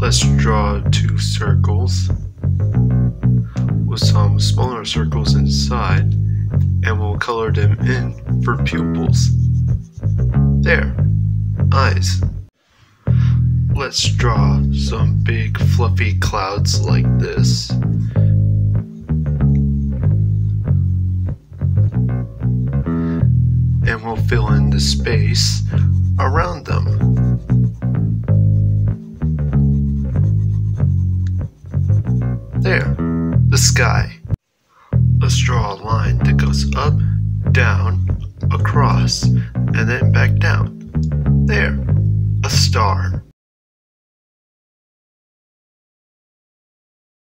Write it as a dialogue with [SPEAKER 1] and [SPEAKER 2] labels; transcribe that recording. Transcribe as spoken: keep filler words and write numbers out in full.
[SPEAKER 1] Let's draw two circles with some smaller circles inside, and we'll color them in for pupils. There, eyes. Let's draw some big fluffy clouds like this. And we'll fill in the space around them. There, the sky. Let's draw a line that goes up, down, across, and then back down. There, a star.